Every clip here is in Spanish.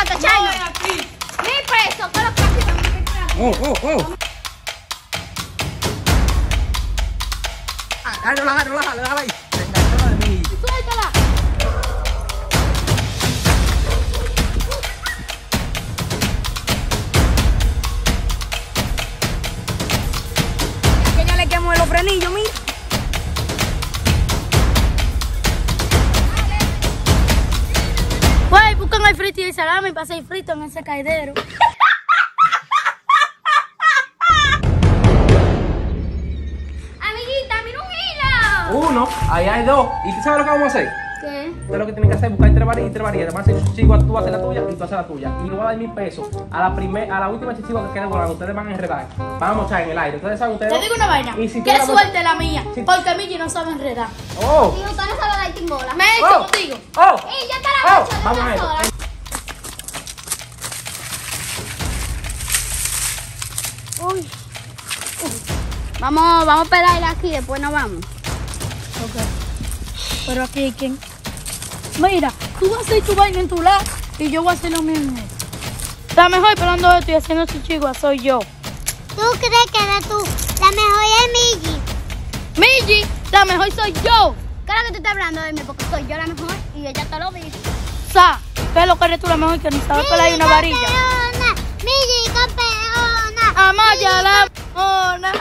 plata, Chayno. 1000 pesos, ¿qué es lo que haces? No la jale ahí. Se enganchó de mí. Suéltala. Que ya le quemo los frenillos, mira. Güey, buscan el frito y el salami para hacer frito en ese caidero. Amiguita, mira un hilo. Uno, ahí hay dos. ¿Y tú sabes lo que vamos a hacer? ¿Qué? Ustedes lo que tienen que hacer es buscar entre varias y entre varias. Además, si chichigua, tú haces la tuya y tú haces la tuya. Y le voy a dar 1000 pesos a la última chichigua que quede volando. Ustedes van a enredar. Van a mochar en el aire. Ustedes saben, ustedes. Te digo una vaina. Y si Qué tú suerte la mía. Sí. Porque Miki no sabe enredar. ¡Oh! Y usted no sabe dar timbola. Me he hecho contigo. ¡Oh! Y ya está la mocha de Vamos a una ver. sola. Uy. Vamos a pedarle aquí, después nos vamos. Ok. Pero aquí, ¿quién? Mira, tú vas a hacer tu vaina en tu lado y yo voy a hacer lo mismo. La mejor esperando esto y haciendo chichigua soy yo. ¿Tú crees que eres tú? La mejor es Migi. Migi, la mejor soy yo. Claro que tú estás hablando de mí porque soy yo la mejor y ella te lo dice. Sa, ¿qué es lo que eres tú la mejor que ni sabes pelar una varilla? Campeona, Migi campeona. Amaya la mona.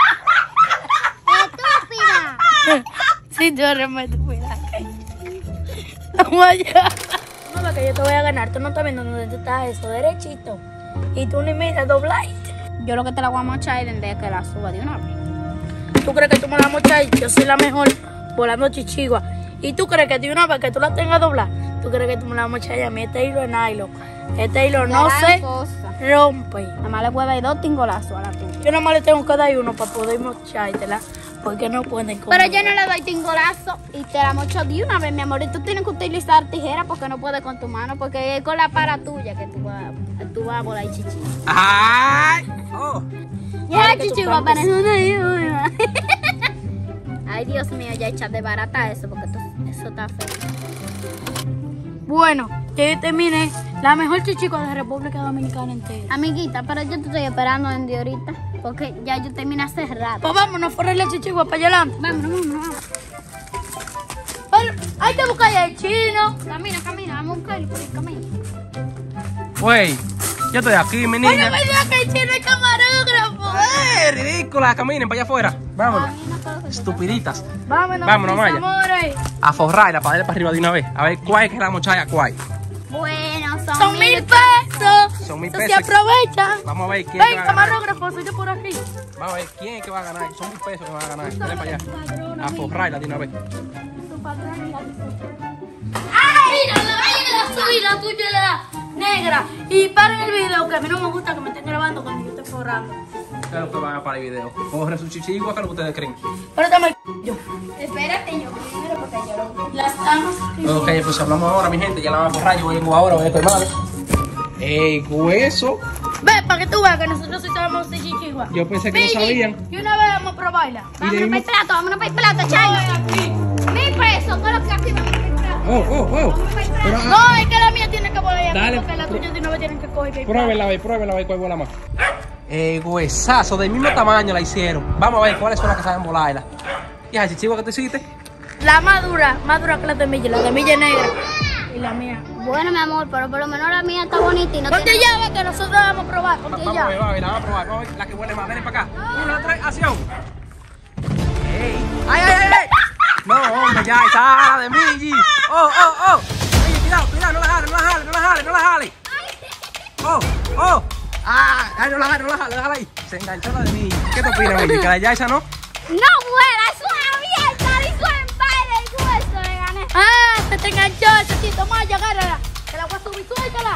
Estúpida. Sí, tú eres muy estúpida. Amaya. No, que yo te voy a ganar. Tú no estás viendo dónde tú estás eso, derechito. Y tú ni miras doblaste. Yo lo que te la voy a mochar es desde que la suba de una vez. ¿Tú crees que tú me la mochas y yo soy la mejor volando chichigua? ¿Y tú crees que de una vez que tú la tengas doblar, tú crees que tú me la mochas y a mí este hilo es nylon? Este hilo no se rompe. Nada más le puedes dar 2 tingolazos a la tuya. Yo nada más le tengo que dar uno para poder mochártela, porque no pueden comer. Pero yo no le doy tingolazo y te la mocho de una vez, mi amor. Y tú tienes que utilizar tijera porque no puedes con tu mano, porque es con la para tuya que tú vas a volar chichi. ¡Ay! ¡Oh! Ya, chichigua, parece una hija. Ay, Dios mío, ya echa de barata eso, porque eso está feo. Bueno, que yo termine la mejor chichigua de República Dominicana entera. Amiguita, pero yo te estoy esperando desde ahorita, porque ya yo terminé hace rato. Pues vámonos, forrar la chichigua para allá adelante. Vámonos. Pero hay que buscar ya el chino. Camina, vamos a buscarlo por el camino. Güey, yo estoy aquí, mi Oye, niña. me dijo que el chino es camarógrafo. Ridícula! Caminen para allá afuera. Vámonos. Estupiditas. Vámonos, Vámonos, mis Maya. amores. A forrarla para darle para arriba de una vez. A ver cuál es que la mochaya, cuál. Bueno, Son 1000 pesos. Son 1000 Eso pesos. se aprovecha. Vamos a ver quién es que Ven, va a ganar. camarógrafo, soy yo por aquí. Vamos a ver quién es que va a ganar. Son 1000 pesos que van a ganar. Dale para allá. A forrarla de una vez. ¡Ay! Mira, la vaina la subí, la tuya y la negra. Y paren el video, que a mí no me gusta que me estén grabando cuando yo estoy forrando. Claro que van a parar el video. Corre su chichigua, que es lo que ustedes creen. Pero dame yo. Espérate, yo primero porque yo lo... Las estamos. Ok, pues hablamos ahora, mi gente. Ya la vamos a forrar. Yo vengo ahora, voy a colmarle. ¡Ey, hueso! Ve, para que tú veas que nosotros sí sabemos de chichigua. Yo pensé que no sabían. Y una vez vamos a probarla. Vámonos para el plato, Chayno. 1000 pesos, ¿qué es lo que haces? Vamos para el plato. Oh. Pero, No, es que la mía tiene que volar Dale. porque la tuya de una vez tienen que coger. pruébela, a ver cuál vuela más. Huesazo, del mismo tamaño la hicieron. Vamos a ver cuáles son las que saben volarla. ¿Y esa chichigua que te hiciste? La más dura que la de Milla es negra. Y la mía. Bueno, mi amor, pero por lo menos la mía está bonita y no Ponte tiene... ya, ve que nosotros vamos a probar. Ponte Vamos a ya. ver, la vamos a probar. Vamos a ver la que huele más. Ven para acá. 1, 2, 3, acción. ¡Ey! ¡Ay! No, hombre, ya está la de Migi. ¡Oh! Oye, cuidado, no la jale. ¡Oh! ¡Ay, no la jale, déjala ahí! Se enganchó la de Migi. ¿Qué te opinas, Migi? ¿Que la ya esa no? ¡No vuela! ¡Es una abierta! ¡Hizo en baile! ¡Y eso le gané! Ah, se te enganchó ese chito. Maya, agárrala. Que la voy a subir, suéltala.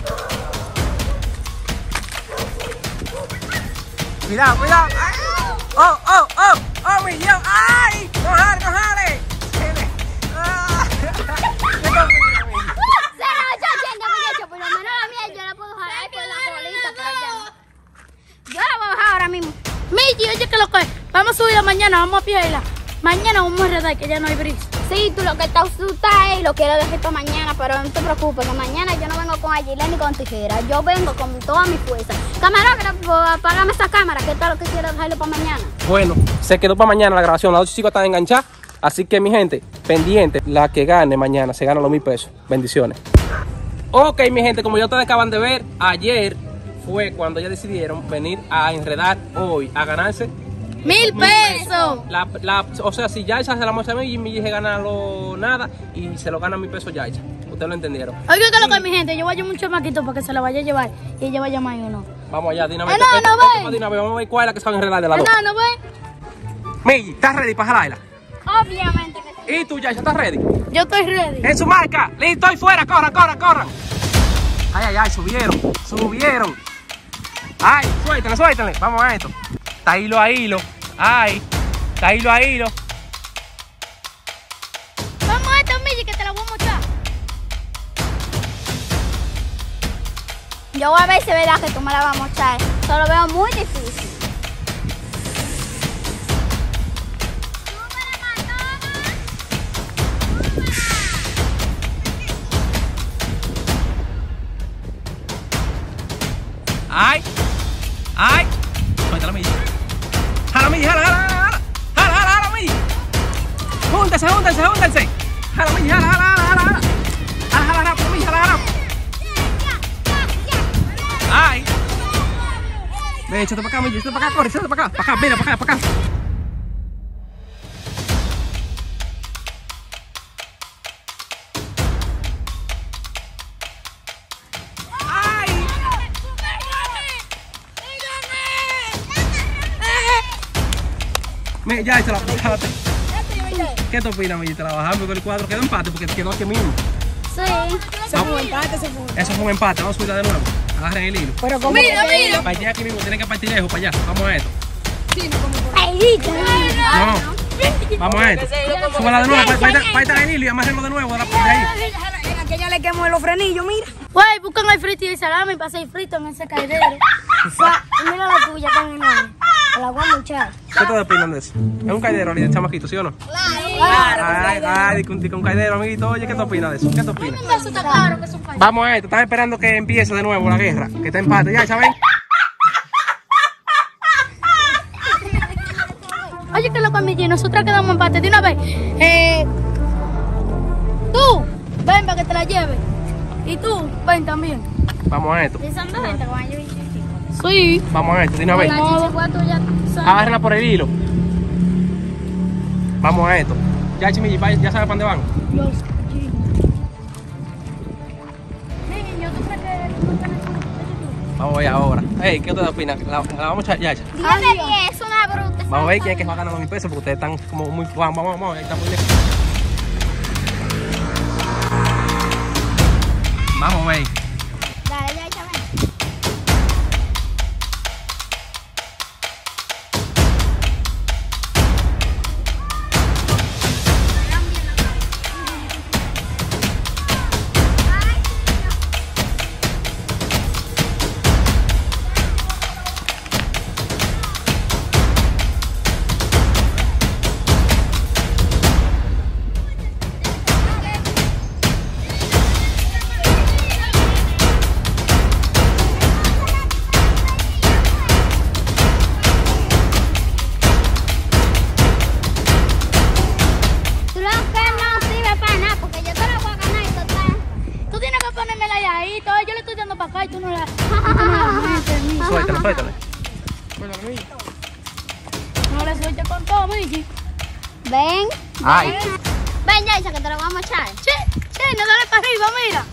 Cuidado. ¡Ay! ¡Oh, mi Dios! ¡Ay! ¡No jale! Ah. Por lo menos la mía yo la puedo jalar por la colita, pero ya no. Yo la voy a bajar ahora mismo. Miki, oye, que lo que. Vamos a subirla mañana, vamos a pillarla. Mañana vamos a redar, que ya no hay brisa. Sí, tú lo que estás asustada y lo quiero dejar para mañana, pero no te preocupes, que mañana yo no vengo con agilé ni con tijera. Yo vengo con toda mi fuerza. Camarógrafo, apágame esa cámara, que esto es lo que quiero dejarlo para mañana. Bueno, se quedó para mañana la grabación. Las 2 chicas están enganchadas. Así que, mi gente, pendiente. La que gane mañana se gana los 1000 pesos. Bendiciones. Ok, mi gente, como ya ustedes acaban de ver, ayer fue cuando ya decidieron venir a enredar hoy, a ganarse 1000 pesos. O sea, si Yaisa se la muestra a mí y Millie se gana nada y se lo gana 1000 pesos Yaisa. Ustedes lo entendieron. Oiga, que lo que mi gente, yo voy a llevar un chamaquito para que se la vaya a llevar y ella vaya más uno. Vamos allá, Dinamita. No, Vamos a ver cuál es la que se va a enredar de la dos. No, ve. Millie, ¿estás ready para jalarla? Obviamente que sí. ¿Y tú, Yaisa, estás ready? Yo estoy ready. En su marca, listo y fuera, corran. Ay, subieron. Ay, suéltale. Vamos a esto. Está hilo a hilo. Ay, está hilo a hilo. Vamos a esto, Millie, que te la voy a mostrar. Yo voy a ver si es verdad que tú me la vas a mostrar. Solo veo muy difícil. Ay. Suéltala, Millie. Jala, Millie. Júntense. Jala, Millie, jala. Jala, Millie, jala. Ay. Ven, échate para acá, Millie, corre, échate para acá. Mira, para acá. Mira, ya se la bajaste. ¿Qué te opinas, Millie? Te la bajamos porque el cuadro quedó empate porque quedó aquí mismo. Sí. Eso fue un empate. Eso fue un empate, vamos a subirla de nuevo. Agarren el hilo. Pero como mira. Para aquí mismo, tienen que partir lejos para allá. Vamos a esto. No, vamos a esto. Súbela de nuevo, para estar el hilo y amarrenlo de nuevo. De ahí. Aquella le quemó los frenillos, mira. Güey, buscan el frito y el salami para hacer frito en ese caidero. Mira la tuya también, la voy a muchar. ¿Qué te opinan de eso? Es un caidero, de chamaquito, ¿sí o no? Ay, un caidero, amiguito. Oye, ¿qué te opinas de eso? ¿Qué te opinas? Eso está claro que es un caidero. Vamos a esto, están esperando que empiece de nuevo la guerra, que está empate. Ya, ¿saben? Oye, que lo Millie, nosotros quedamos empate de una vez. Tú, ven para que te la lleve. Y tú, ven también. Vamos a esto. ¿Y son 2 gente con años 25? Sí. Vamos a esto, de una vez. La chichigua tuya son... Agárrenla por el hilo. Vamos a esto. Ya, Chimilli, ya sabes para dónde van. Los niño, ¿tú crees que Vamos a ver ahora. Hey, ¿qué ustedes opinan? La vamos a echar, ya. 10 de 10, es una bruta. Vamos a ver quién es que va a ganar los 1000 pesos porque ustedes están como muy... Vamos, ahí está muy lejos. Vamos a ver. Dale, ya, ven. Suéltale. No le suelte con todo, Millie. Ven. Ay. Ven, Yaisa, que te lo vamos a echar. Che, no dale para arriba, mira.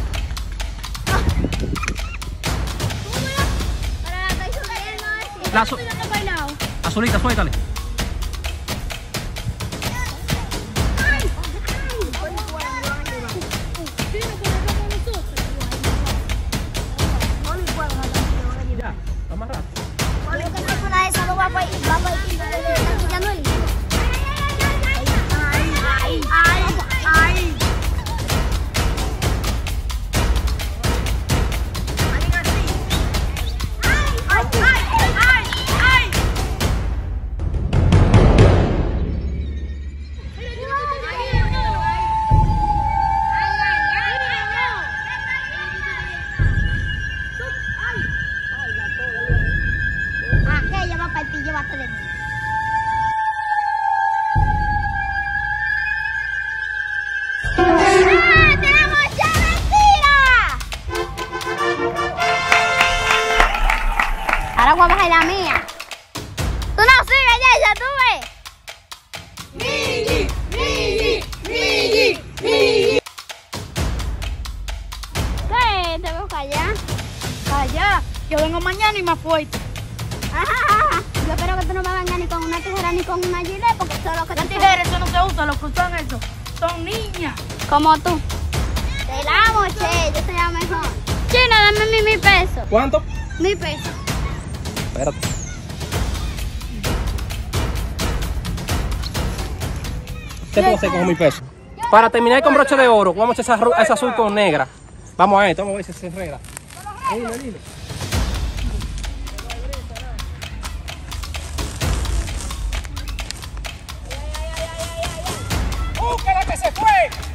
Pero la estoy subiendo. Azulita, suéltale. allá. Yo vengo mañana y más fuerte. Ajá. Yo espero que tú no me vengas ni con una tijera ni con una gilet, porque eso es lo que Las tijeras, eso no se usa, los que usan eso son niñas. Como tú. Te la amo, che, yo soy la mejor. China, dame mi peso. ¿Cuánto? 1000 pesos. Espérate. ¿Qué puedo hacer con 1000 pesos? Para terminar con broche de oro, vamos a echar esa azul con negra. Vamos a esto, vamos a ver si se enreda. Dile. ¡Que la que se fue!